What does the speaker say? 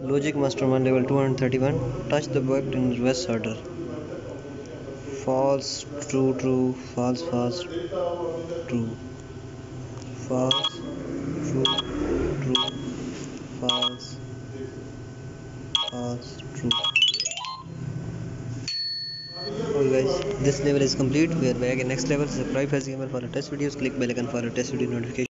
Logic Mastermind level 231. Touch the object in reverse order. False, true, true, false, false, true. False, true, true, false, false, true. Okay guys, this level is complete. We are back in next level. Subscribe Fazie for the test videos. Click bell icon for a test video notification.